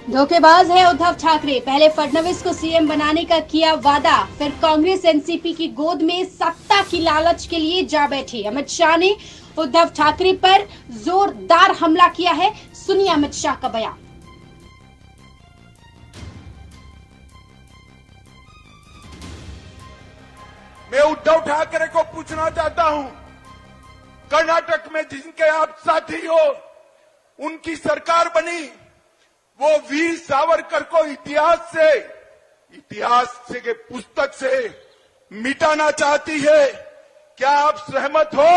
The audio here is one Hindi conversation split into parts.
धोखेबाज है उद्धव ठाकरे। पहले फडणवीस को सीएम बनाने का किया वादा, फिर कांग्रेस एनसीपी की गोद में सत्ता की लालच के लिए जा बैठे। अमित शाह ने उद्धव ठाकरे पर जोरदार हमला किया है। सुनिए अमित शाह का बयान। मैं उद्धव ठाकरे को पूछना चाहता हूं, कर्नाटक में जिनके आप साथी हो, उनकी सरकार बनी, वो वीर सावरकर को इतिहास के पुस्तक से मिटाना चाहती है। क्या आप सहमत हो?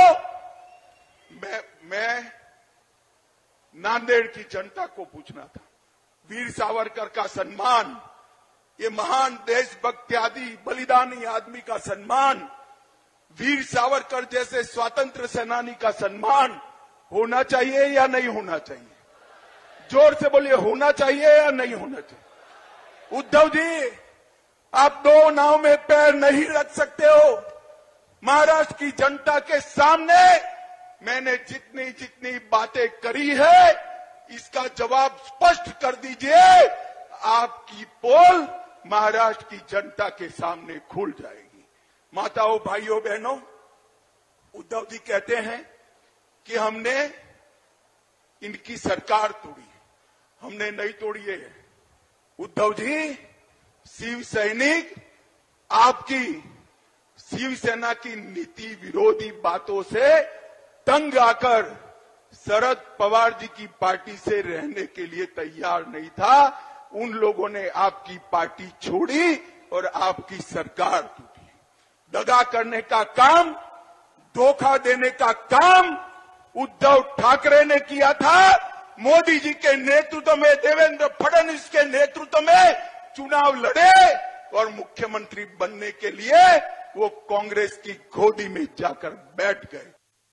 मैं नांदेड़ की जनता को पूछना था। वीर सावरकर का सम्मान, ये महान देशभक्त आदि बलिदानी आदमी का सम्मान, वीर सावरकर जैसे स्वतंत्र सेनानी का सम्मान होना चाहिए या नहीं होना चाहिए? जोर से बोलिए, होना चाहिए या नहीं होना चाहिए? उद्धव जी, आप दो नाव में पैर नहीं रख सकते हो। महाराष्ट्र की जनता के सामने मैंने जितनी बातें करी है, इसका जवाब स्पष्ट कर दीजिए। आपकी पोल महाराष्ट्र की जनता के सामने खुल जाएगी। माताओं, भाइयों, बहनों, उद्धव जी कहते हैं कि हमने इनकी सरकार तोड़ी। हमने नहीं तोड़ी है उद्धव जी। शिव सैनिक आपकी शिवसेना की नीति विरोधी बातों से तंग आकर शरद पवार जी की पार्टी से रहने के लिए तैयार नहीं था। उन लोगों ने आपकी पार्टी छोड़ी और आपकी सरकार टूटी। दगा करने का काम, धोखा देने का काम उद्धव ठाकरे ने किया था। मोदी जी के नेतृत्व में, देवेंद्र फडणवीस के नेतृत्व में चुनाव लड़े और मुख्यमंत्री बनने के लिए वो कांग्रेस की गोदी में जाकर बैठ गए।